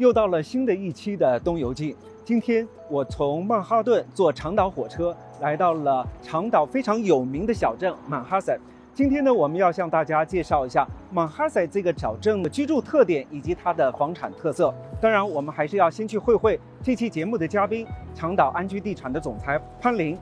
又到了新的一期的东游记。今天我从曼哈顿坐长岛火车来到了长岛非常有名的小镇曼哈塞。今天呢，我们要向大家介绍一下曼哈塞这个小镇的居住特点以及它的房产特色。当然，我们还是要先去会会这期节目的嘉宾，长岛安居地产的总裁潘林。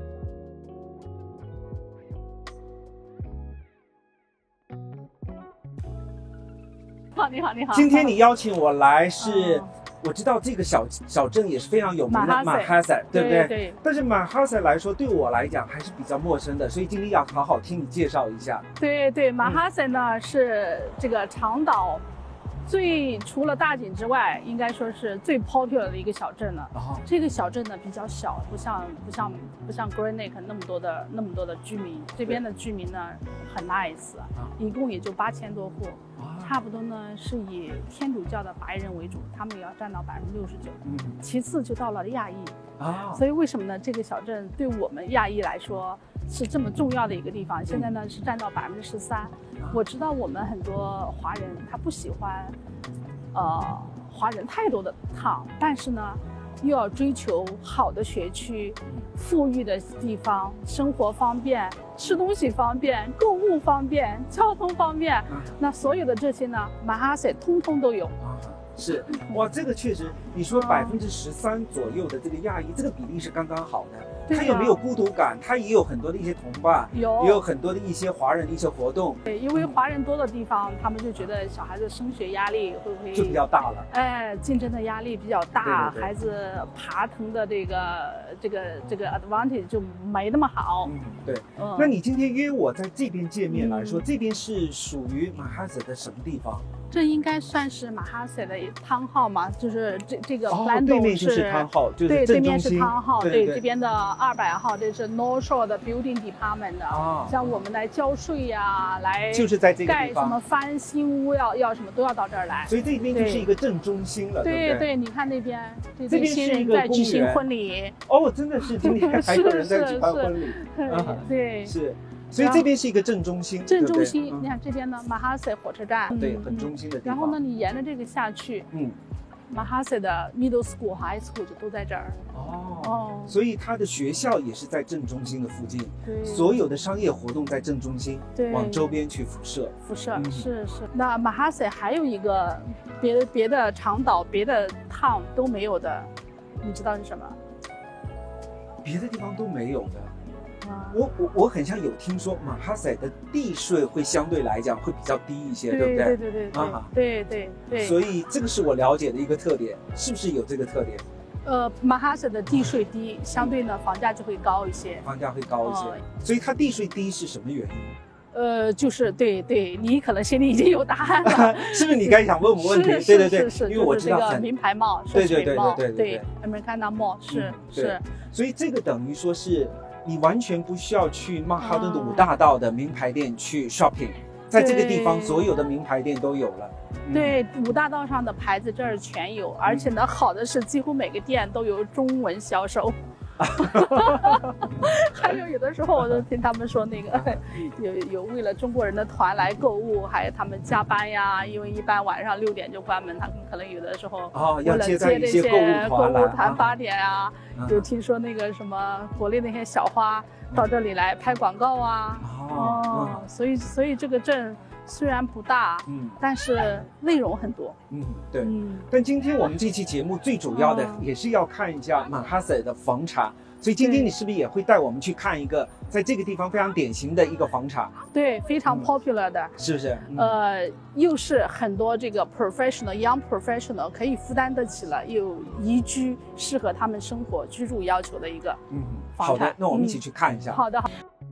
你好，你好。 今天你邀请我来是，我知道这个小镇也是非常有名的曼哈塞，对不对？ 对。 但是曼哈塞来说，对我来讲还是比较陌生的，所以今天要好好听你介绍一下。 对，曼哈塞呢是这个长岛除了大井之外，应该说是最 popular 的一个小镇了。这个小镇呢比较小，不像 Great Neck 那么多的居民，这边的居民呢很 nice，一共也就8000多户。差不多呢是以天主教的白人为主，他们也要占到69%，其次就到了亚裔所以为什么呢？这个小镇对我们亚裔来说是这么重要的一个地方，现在呢是占到13%。我知道我们很多华人他不喜欢华人太多的town，但是呢又要追求好的学区、富裕的地方，生活方便，吃东西方便，购物方便，交通方便，那所有的这些呢，曼哈塞通通都有。 是，哇，这个确实，你说13%左右的这个亚裔，这个比例是刚刚好的。他有没有孤独感？他也有很多的一些同伴，也有很多的一些华人的一些活动。 对，因为华人多的地方，他们就觉得小孩子升学压力会不会就比较大了？ 竞争的压力比较大，孩子爬藤的这个 advantage 就没那么好。 对。那你今天约我在这边见面来说，这边是属于曼哈塞的什么地方？ 这应该算是曼哈塞的汤号嘛，就是这个 Plano 对面就是汤号，就是对， 镇中心。 对面是汤号， 对， 这边的200号，这是 North Shore 的 Building Department 的。像我们来交税呀，来就是在这个地方盖什么翻新屋要什么都要到这儿来。 所以这边就是一个镇中心了，对不对？ 对，你看那边，这边新人在举行婚礼。 真的是今天还有人在举办婚礼。 对， 是。所以这边是一个镇中心， 镇中心。你看这边呢，曼哈塞火车站， 对，很中心的地方。 然后呢，你沿着这个下去，曼哈塞的 Middle School、High School 就都在这儿。 所以它的学校也是在镇中心的附近，所有的商业活动在镇中心，往周边去辐射。 是。那曼哈塞还有一个别的长岛、别的 town 都没有的，你知道是什么？ 别的地方都没有的。我很像有听说曼哈塞的地税会相对来讲会比较低一些，对不对？对。所以这个是我了解的一个特点，是不是有这个特点？ 曼哈塞的地税低，相对呢房价就会高一些。 所以它地税低是什么原因？ 就是对，你可能心里已经有答案了， 是不是？你刚才想问我问题？对，因为我知道这个名牌帽， 对 ，Americana Mall 是。 所以这个等于说是你完全不需要去曼哈顿的5大道的名牌店去 shopping， 在这个地方所有的名牌店都有了。 对，5大道上的牌子这儿全有，而且呢，好的是几乎每个店都有中文销售。还有的时候我都听他们说那个有为了中国人的团来购物，还有他们加班呀，因为一般晚上6点就关门，他们可能有的时候为了接这些购物团8点啊，有听说那个什么国内那些小花到这里来拍广告啊，所以这个镇虽然不大，但是内容很多。 对。但今天我们这期节目最主要的也是要看一下曼哈塞的房产，所以今天你是不是也会带我们去看一个在这个地方非常典型的一个房产？ 对，非常 popular 的， 是不是？ 又是很多这个 young professional 可以负担得起了，有宜居适合他们生活居住要求的一个房产。 好的，那我们一起去看一下。 好的。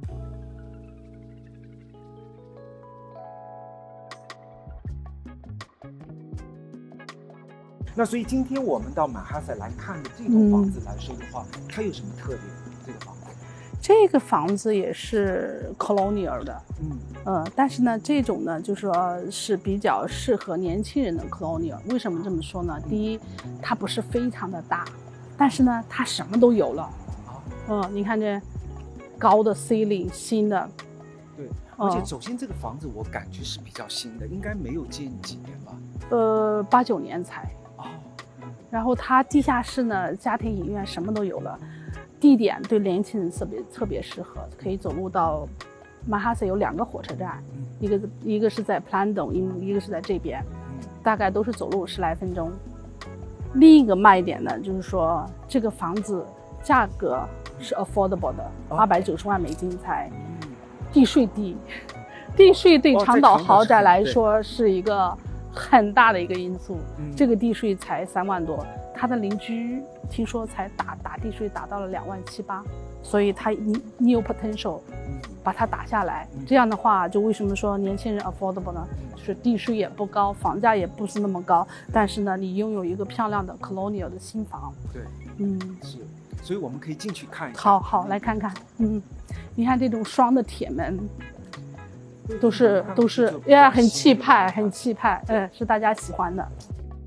那所以今天我们到曼哈塞来看的这栋房子来说的话，它有什么特点？ 这个房子也是 colonial 的，但是呢，这种呢，就是说是比较适合年轻人的 colonial。为什么这么说呢？第一，它不是非常的大，但是呢，它什么都有了。你看这高的 ceiling， 新的。 对，而且首先这个房子我感觉是比较新的，应该没有建几年吧？ 89年才。 然后它地下室呢，家庭影院什么都有了，地点对年轻人特别适合，可以走路到曼哈顿有2个火车站，一个是在 Plandome， 一个是在这边，大概都是走路10来分钟。另一个卖点呢，就是说这个房子价格是 affordable 的，890万美金才，地税低，地税对长岛豪宅来说是一个很大的一个因素，这个地税才3万多，他的邻居听说才打地税打到了2万7、8，所以你有 potential 把它打下来，这样的话就为什么说年轻人 affordable 呢？就是地税也不高，房价也不是那么高，但是呢，你拥有一个漂亮的 colonial 的新房。 对，是，所以我们可以进去看一下。 好，来看看。你看这种双的铁门，都是呀，很气派，是大家喜欢的。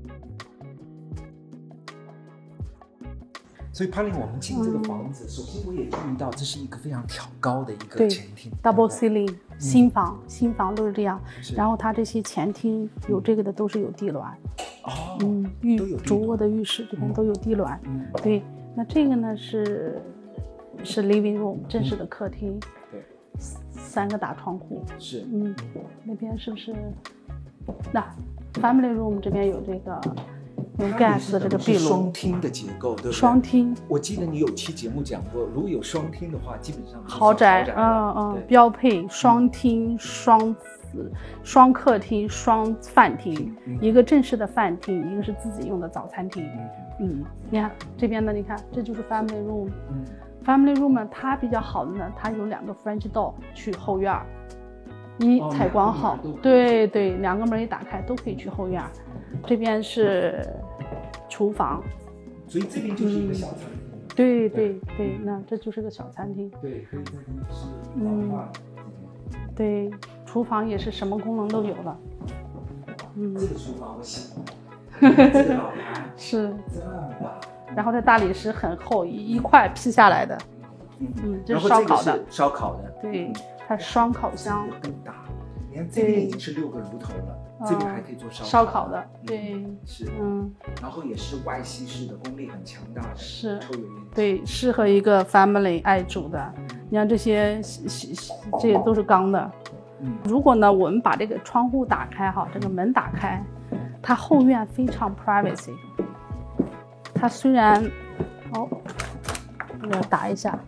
所以潘玲，我们进这个房子，首先我也注意到这是一个非常挑高的一个前厅 ，double ceiling， 新房都是这样。然后它这些前厅有这个的都是有地暖，主卧的浴室这边都有地暖。对，那这个呢是 living room 正式的客厅， 对 ，3个大窗户。 是， 那边是不是？那 family room 这边有这个。用 gas 的这个壁炉， 双厅的结构，对不对？ 双厅， 我记得你有期节目讲过，如果有双厅的话，基本上豪宅，标配双厅、双客厅、双饭厅，一个正式的饭厅，一个是自己用的早餐厅。你看这边呢，你看这就是 family room。family room 呢，它比较好的呢，它有2个 French door 去后院，采光好，对，2个门一打开都可以去后院。这边是厨房， 所以这边就是一个小餐厅。对，那这就是个小餐厅。 对，可以在这里吃。 对，厨房也是什么功能都有了。 这个厨房我喜欢，这个老盘是这么大， 然后这大理石很厚，一块劈下来的。这是烧烤的。 烧烤的。 对，它双烤箱。 更大，你看这边已经是6个炉头了。这边还可以做烧烤的，对， 是，然后也是外吸式的，功力很强大的， 是， 抽油烟机， 对，适合一个 family 爱煮的。你看这些，这些都是钢的。如果呢，我们把这个窗户打开哈，这个门打开，它后院非常 privacy。它虽然，我要打一下，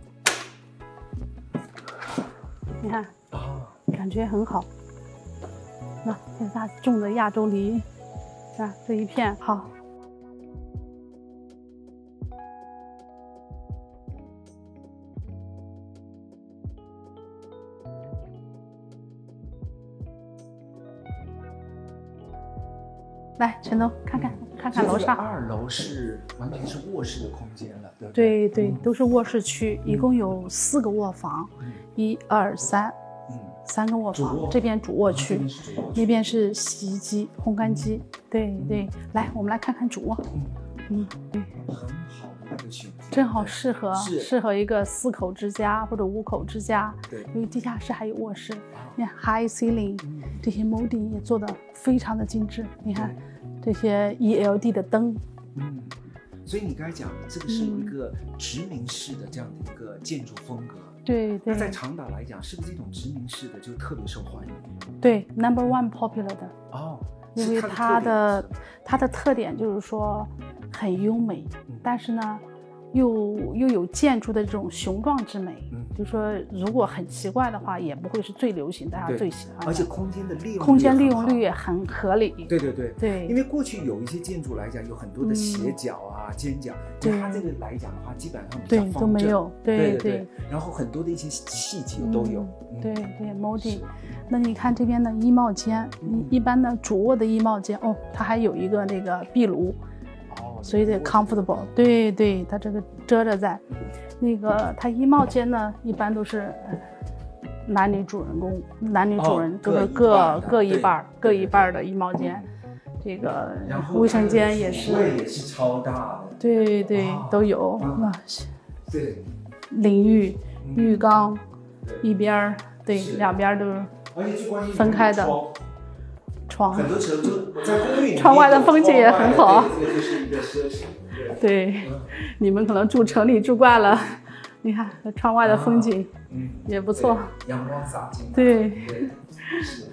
你看，感觉很好。那这是他种的亚洲梨，这一片好。来，陈总，看看楼上。 2楼是完全是卧室的空间了，对不对？ 对，都是卧室区，一共有4个卧房，1、2、3个卧房，这边主卧区，那边是洗衣机、烘干机。对，来，我们来看看主卧。 对，很好的一个选择， 正好适合一个4口之家或者5口之家。 对， 因为地下室还有卧室。你看 high ceiling， 这些 molding 也做得非常的精致。你看这些 ELD 的灯。 所以你刚才讲的这个是一个殖民式的这样的一个建筑风格。 对， 那在长岛来讲，是不是这种殖民式的就特别受欢迎？ 对 ，number one popular 的。因为它的特点就是说很优美，但是呢，又有建筑的这种雄壮之美。就是说如果很奇怪的话，也不会是最流行，大家最喜欢的。 而且空间利用率也很合理。 对。因为过去有一些建筑来讲，有很多的斜角啊、尖角，它这个来讲的话，基本上比较方正， 都没有。 对。然后很多的一些细节都有。 对 ，molding。那你看这边的衣帽间，一般的主卧的衣帽间，它还有一个那个壁炉。所以得 comfortable， 对，它这个遮着在，那个它衣帽间呢，一般都是男女主人都是各一半的衣帽间，这个卫生间也是超大的， 对，都有对，淋浴、浴缸，一边2边都是分开的。 窗， 很多时候就我在公寓里窗外的风景也很好。 这个就是一个奢侈。 对，你们可能住城里住惯了，你看窗外的风景，也不错， 阳光洒进来。 对， 是，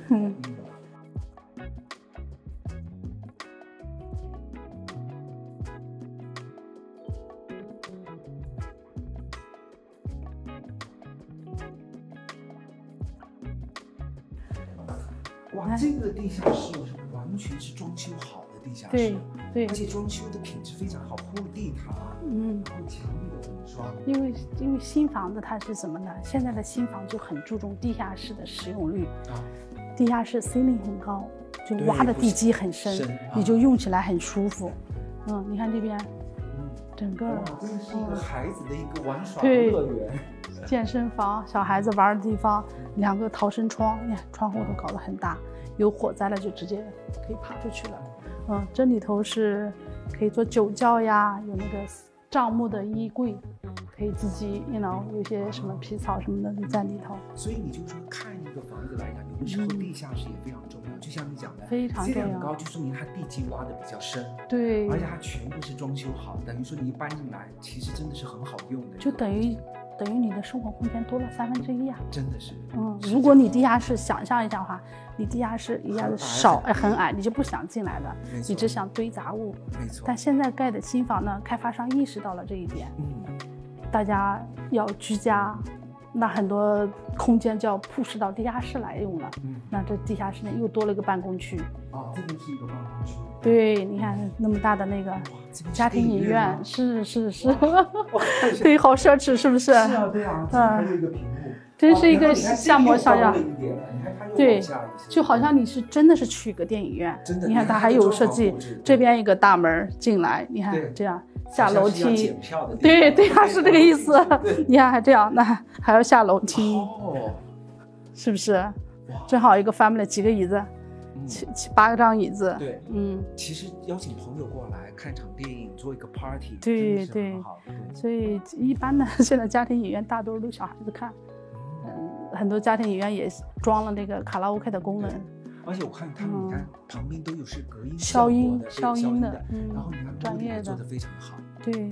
哇，这个地下室完全是装修好的地下室， 对， 而且装修的品质非常好，铺地毯，然后墙壁的粉刷。 因为新房子它是什么呢？现在的新房就很注重地下室的使用率，地下室 ceiling 很高，就挖的地基很深，你就用起来很舒服。你看这边，整个真的是一个孩子的一个玩耍乐园。 健身房，小孩子玩的地方，2个逃生窗，你看窗户都搞得很大，有火灾了就直接可以爬出去了。这里头是可以做酒窖呀，有那个樟木的衣柜，可以自己有些什么皮草什么的在里头。 所以你就说看一个房子来讲，有的时候地下室也非常重要，就像你讲的， 非常重要。 很高就说明它地基挖的比较深， 对， 而且它全部是装修好，等于说你一搬进来，其实真的是很好用的， 就等于你的生活空间多了1/3啊！ 真的是。 如果你地下室想象一下的话，你地下室一下子少很矮，你就不想进来的，你只想堆杂物。 没错。 但现在盖的新房呢，开发商意识到了这一点，大家要居家，那很多空间就要铺设到地下室来用了。那这地下室呢又多了一个办公区。 这边是一个办公区。 对，你看那么大的那个家庭影院，是，对，好奢侈，是不是？ 是啊，对啊，还有一个屏幕， 真是一个像模像样。对， 对， 就好像你是真的是去一个电影院。你看它还有设计，这边一个大门进来，你看这样下楼梯，对，它是这个意思。你看还这样，那还要下楼梯，是不是？正好一个 family 几个椅子。8张椅子， 对，其实邀请朋友过来看场电影，做一个 party， 对，所以一般的现在家庭影院大多数都小孩子看，很多家庭影院也装了那个卡拉 OK 的功能， 而且我看他们，你看旁边都有是隔音消音的， 然后你看专业的做得非常好， 对，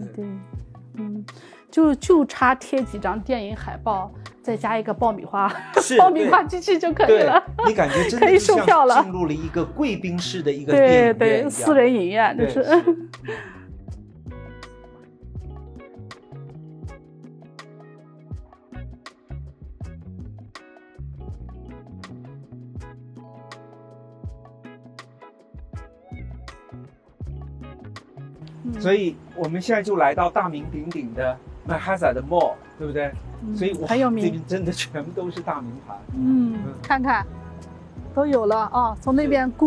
就差贴几张电影海报，再加一个爆米花，爆米花机器就可以了。 你感觉真的可以售票了， 进入了一个贵宾式的一个电影院， 对，私人影院就是。 所以我们现在就来到大名鼎鼎的曼哈萨的 mall， 对不对？所以很有名， 这边真的全部都是大名牌。 看看，都有了啊！从那边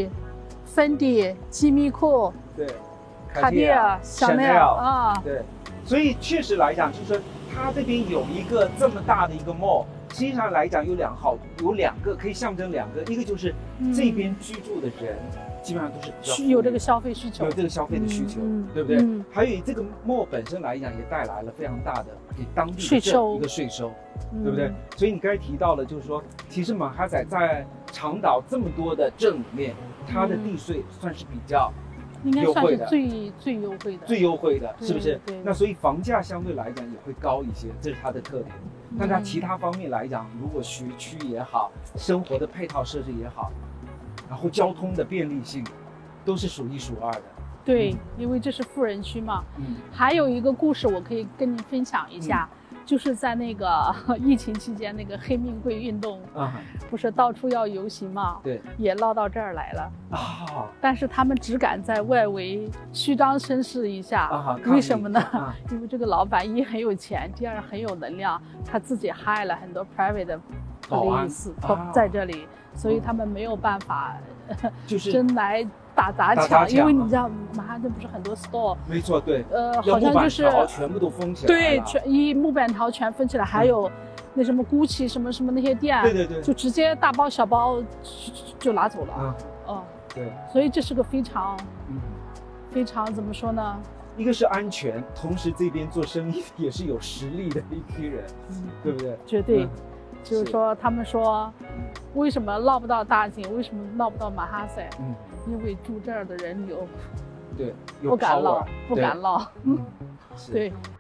Gucci、Fendi、吉米库， 对， 卡地亚、香奈儿啊， 对。所以确实来讲，就是说它这边有一个这么大的一个 mall， 实际上来讲有两个可以象征2个，一个就是这边居住的人。基本上都是比较有这个消费需求， 有这个消费的需求，对不对？还有这个 mall 本身来讲，也带来了非常大的给当地的一个税收，对不对？所以你刚才提到了，就是说，其实曼哈萨在长岛这么多的镇里面，它的地税算是比较优惠的， 最优惠的， 最优惠的，是不是？那所以房价相对来讲也会高一些，这是它的特点。但它其他方面来讲，如果学区也好，生活的配套设置也好。然后交通的便利性，都是数1数2的。 对，因为这是富人区嘛。还有一个故事我可以跟您分享一下，就是在那个疫情期间，那个黑命贵运动不是到处要游行嘛？ 对， 也闹到这儿来了但是他们只敢在外围虚张声势一下为什么呢？因为这个老板一很有钱，第二很有能量，他自己害了很多 private 的police在这里。所以他们没有办法，就是真来打砸抢，因为你知道曼哈顿不是很多 store， 没错，对， 好像就是全部都封起来， 对，木板条全封起来，还有那什么 Gucci 什么那些店， 对， 就直接大包小包就拿走了， 对， 所以这是个非常怎么说呢？ 一个是安全，同时这边做生意也是有实力的一批人，对不对？ 绝对，就是说他们说。 为什么捞不到大井？为什么捞不到马哈塞？ 嗯， 因为住这儿的人有对， 不敢捞，不敢捞。 嗯， 对，